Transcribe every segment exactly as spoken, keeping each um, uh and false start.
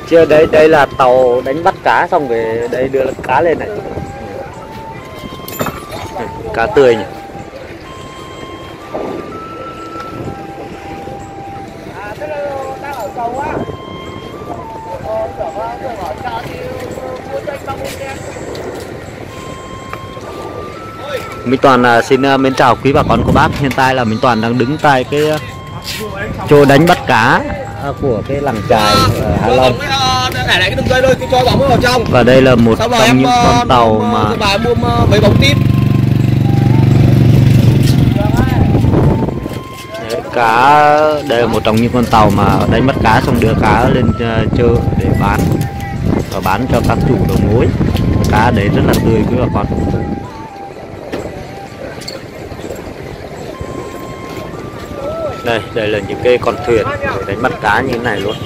Chưa, đây đây là tàu đánh bắt cá xong rồi đây đưa cá lên này. Cá tươi nhỉ. Minh Toàn uh, xin uh, mến chào quý bà con cô bác. Hiện tại là Minh Toàn đang đứng tại cái uh, chỗ đánh bắt cá uh, của cái làng chài uh, Hạ Long. Và đây là một trong những con tàu mà Đấy, cá đây là một trong những con tàu mà đánh bắt cá xong đưa cá lên uh, chợ để bán và bán cho các chủ đầu mối. Cá đấy rất là tươi quý bà con. Đây, đây là những cái con thuyền để đánh bắt cá như thế này luôn.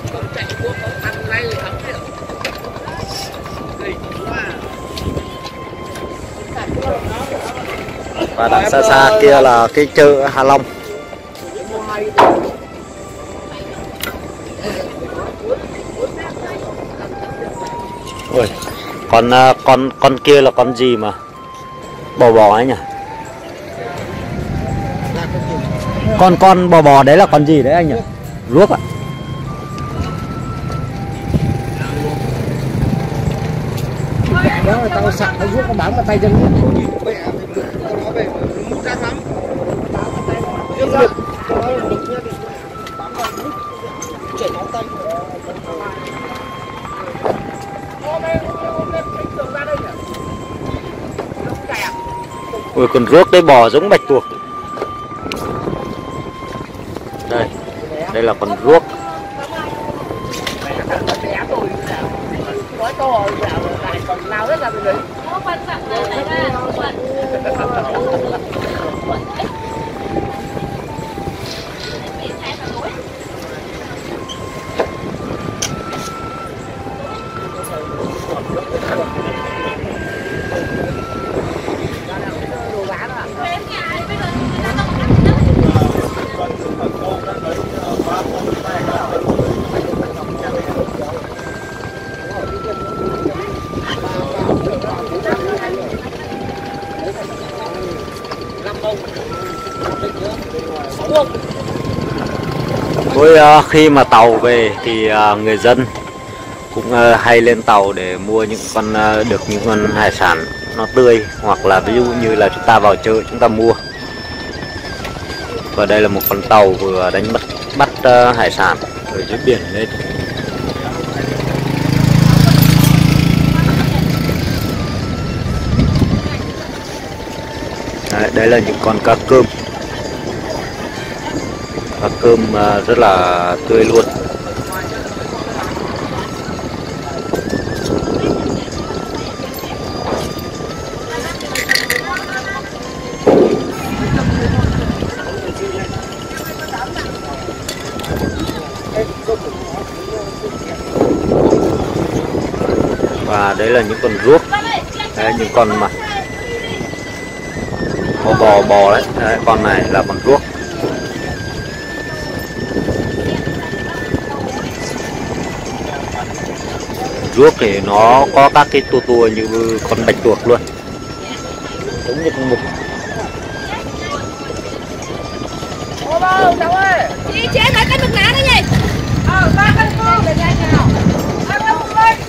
Và đằng xa xa kia là cái chợ Hạ Long. Ôi, con con con kia là con gì mà bò bò ấy nhỉ? Con con bò bò đấy là con gì đấy anh nhỉ? Ruốc ạ. Đó là tao sạc nó ruốc nó bám vào tay chân luôn. Ôi, con ruốc đấy bò giống bạch tuộc. Đây, đây là con ruốc. Với uh, khi mà tàu về thì uh, người dân cũng uh, hay lên tàu để mua những con uh, được những con hải sản nó tươi, hoặc là ví dụ như là chúng ta vào chợ chúng ta mua. Và đây là một con tàu vừa đánh bắt bắt uh, hải sản ở dưới biển lên. Đấy, đây là những con cá cơm. Cá cơm uh, rất là tươi luôn. Và đấy là những con ruốc. Đấy, những con mà bò bò bò đấy. Đấy, con này là con ruốc. Ruốc thì nó có các cái tua tua như con bạch tuộc luôn, giống như con mực. Ô bố, cháu ơi. Chị chế mấy cái mực lá đấy nhỉ? Ờ, ba cân cô để ra nào. Ba cân cô ơi.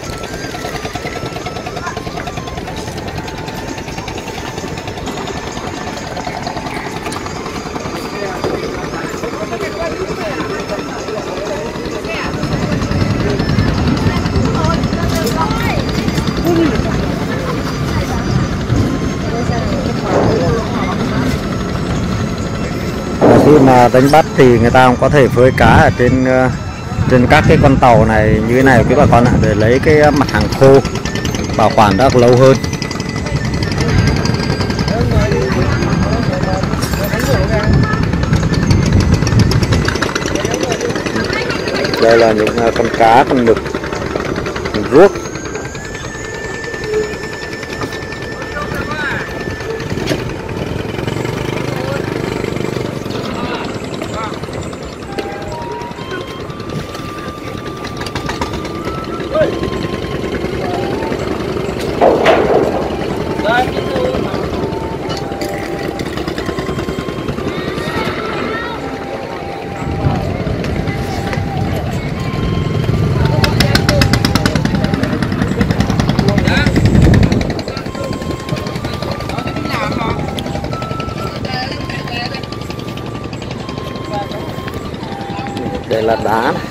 Khi mà đánh bắt thì người ta cũng có thể phơi cá ở trên trên các cái con tàu này như thế này quý bà con ạ, để lấy cái mặt hàng khô bảo quản được lâu hơn. Đây là những con cá, con mực, con ruốc. Đây là đá này.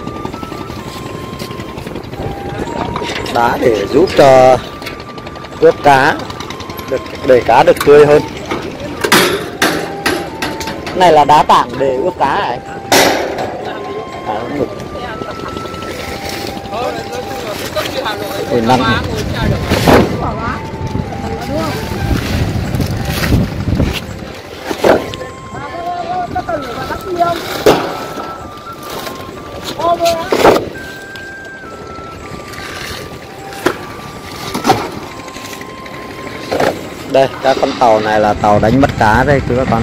Đá để giúp cho ướp cá được, để cá được tươi hơn. Này là đá tảng để ướp cá này. À, để nằm. Đây, các con tàu này là tàu đánh bắt cá đây quý các con.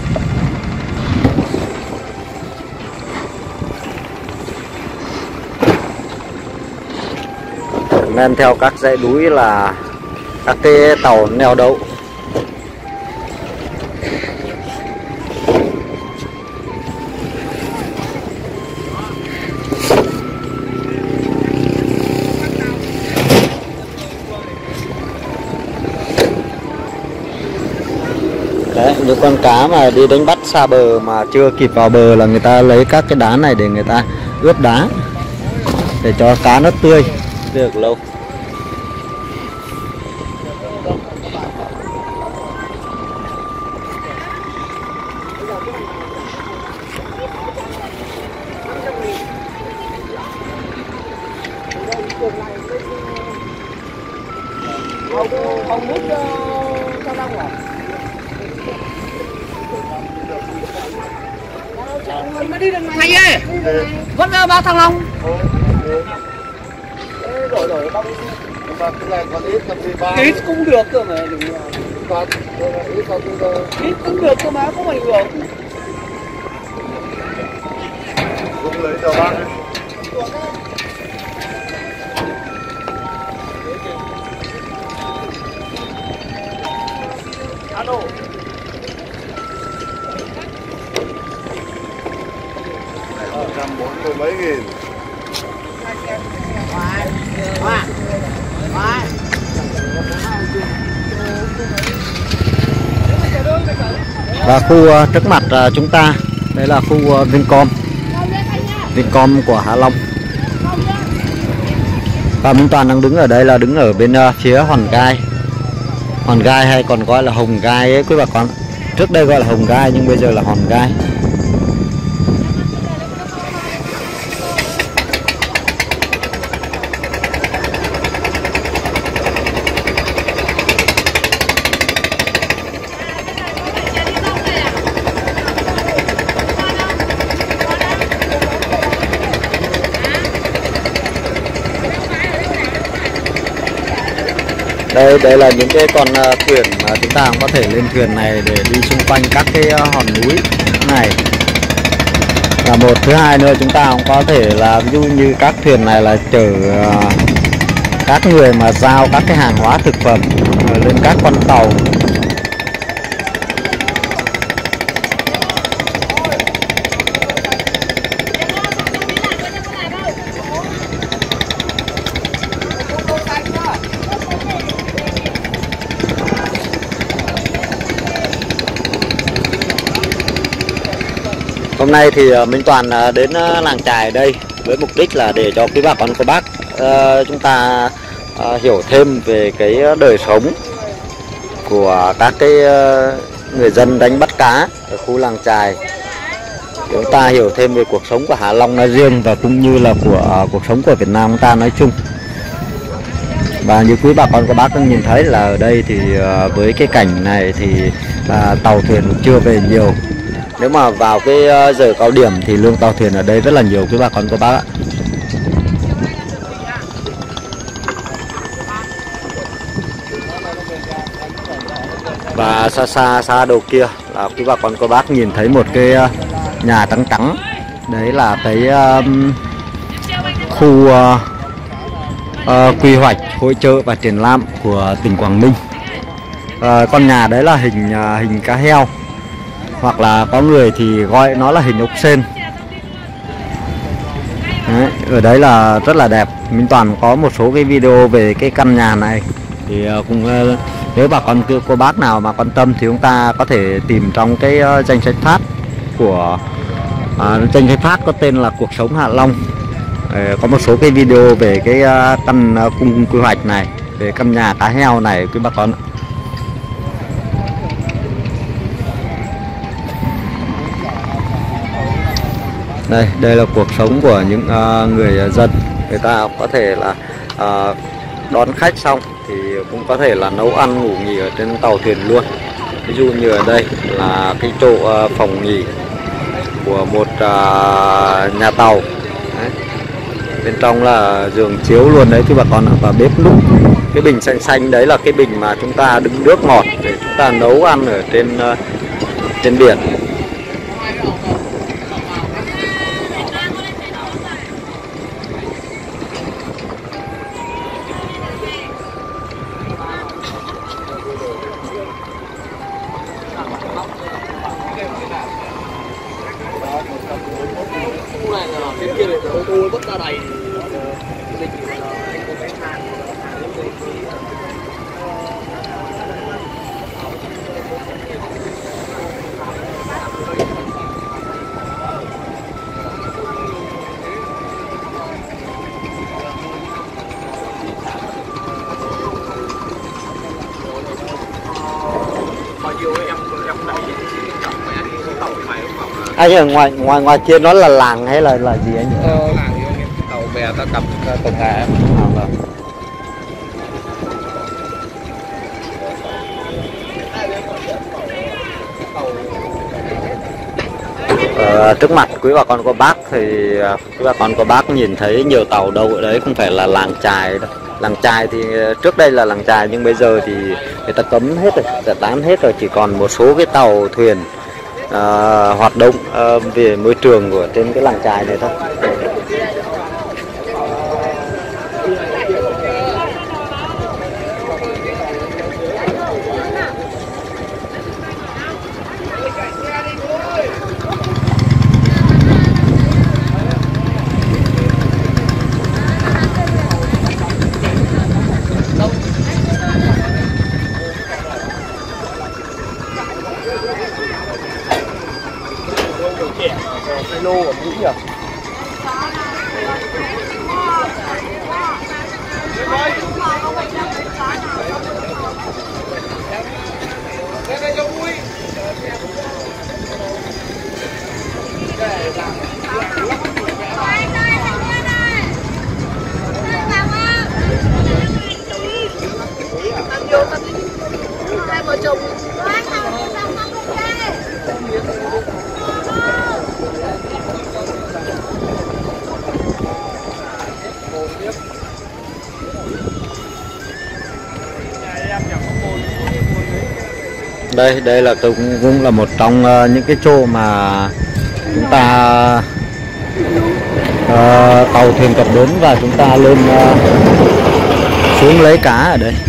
Men theo các dãy núi là các cái tàu neo đậu. Đấy, những con cá mà đi đánh bắt xa bờ mà chưa kịp vào bờ là người ta lấy các cái đá này để người ta ướp đá để cho cá nó tươi được lâu. Không nước sao đâu à? Thầy ơi, vẫn ba thằng Long. Đổi đổi không. Ít cũng được cơ mà. Ít cũng được cơ mà, không ảnh hưởng. Cũng lấy cho bác. Alo. một trăm bốn mươi mấy nghìn. Và khu uh, trước mặt uh, chúng ta đây là khu uh, Vincom Vincom của Hạ Long. Và Minh Toàn đang đứng ở đây là đứng ở bên uh, phía Hòn Gai. Hòn Gai hay còn gọi là Hồng Gai ấy quý bà con. Trước đây gọi là Hồng Gai nhưng bây giờ là Hòn Gai. Đây, đây là những cái con uh, thuyền mà chúng ta cũng có thể lên thuyền này để đi xung quanh các cái uh, hòn núi này. Và một thứ hai nữa chúng ta cũng có thể là ví dụ như các thuyền này là chở uh, các người mà giao các cái hàng hóa thực phẩm uh, lên các con tàu. Hôm nay thì Minh Toàn đến làng chài đây với mục đích là để cho quý bà con cô bác uh, chúng ta uh, hiểu thêm về cái đời sống của các cái uh, người dân đánh bắt cá ở khu làng chài. Chúng ta hiểu thêm về cuộc sống của Hạ Long nói riêng và cũng như là của uh, cuộc sống của Việt Nam chúng ta nói chung. Và như quý bà con cô bác đang nhìn thấy là ở đây thì uh, với cái cảnh này thì uh, tàu thuyền chưa về nhiều. Nếu mà vào cái giờ cao điểm thì lượng tàu thuyền ở đây rất là nhiều quý bà con cô bác ạ. Và xa xa xa đầu kia là quý bà con cô bác nhìn thấy một cái nhà trắng trắng. Đấy là cái um, khu uh, uh, quy hoạch hội chợ và triển lãm của tỉnh Quảng Ninh. Uh, con nhà đấy là hình uh, hình cá heo, hoặc là có người thì gọi nó là hình ốc sên. Đấy, ở đấy là rất là đẹp. Minh Toàn có một số cái video về cái căn nhà này thì cũng nếu bà con cô bác nào mà quan tâm thì chúng ta có thể tìm trong cái danh sách phát của À, kênh Khai Phát có tên là Cuộc Sống Hạ Long. À, có một số cái video về cái uh, căn uh, cung quy hoạch này, về căn nhà cá heo này quý bà con. Đây, đây là cuộc sống của những uh, người dân. Người ta có thể là uh, đón khách xong thì cũng có thể là nấu ăn ngủ nghỉ ở trên tàu thuyền luôn. Ví dụ như ở đây là cái chỗ uh, phòng nghỉ của một uh, nhà tàu. Đấy. Bên trong là giường chiếu luôn đấy quý bà con ạ, và bếp núc. Cái bình xanh xanh đấy là cái bình mà chúng ta đựng nước ngọt để chúng ta nấu ăn ở trên uh, trên biển. Khu này là bên kia này ô tô rất là đầy. Anh ở ngoài ngoài ngoài kia nó là làng hay là là gì anh? Ờ, làng thì anh em tàu bè ta cặp tàu nghề em. À, vâng. Ờ, trước mặt quý bà con cô bác thì quý bà con cô bác nhìn thấy nhiều tàu đâu ở đấy không phải là làng chài đâu. Làng chài thì trước đây là làng chài nhưng bây giờ thì người ta cấm hết rồi, giải tán hết rồi, chỉ còn một số cái tàu thuyền À, hoạt động à, về môi trường của trên cái làng chài này thôi. Cái lô ở Mỹ à? Đây, đây là cũng, cũng là một trong uh, những cái chỗ mà chúng ta uh, tàu thuyền cập bến và chúng ta lên uh, xuống lấy cá ở đây.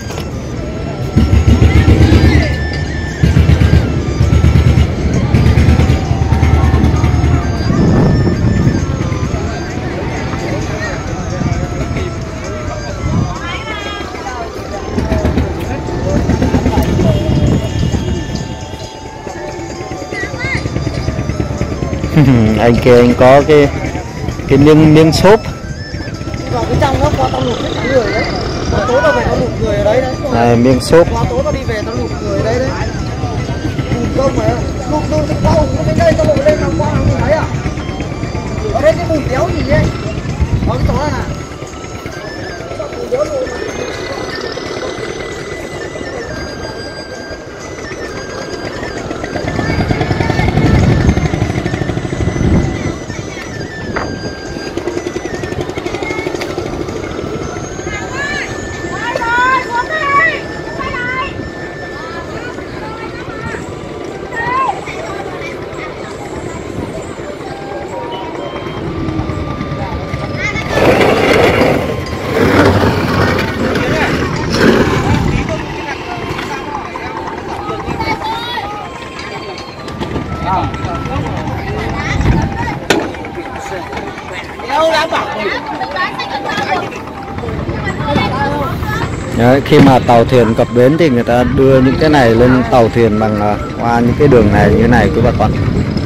Anh kia anh có cái cái miếng miếng xốp vào cái trong nó qua tao lụt hết người đấy. Qua tối tao về tao lụt người ở đấy đấy. à, miếng xốp. Qua tối tao đi về tao lụt người ở đây đấy. Lụt không mà lụt lụt cái qua hùng cái đây tao lụt lên làm qua không thấy à? Ở đây cái bùn đéo gì đấy. Có cái chó này nè. Bùn đéo lụt. Đấy, khi mà tàu thuyền cập bến thì người ta đưa những cái này lên tàu thuyền bằng uh, qua những cái đường này như này quý bà con.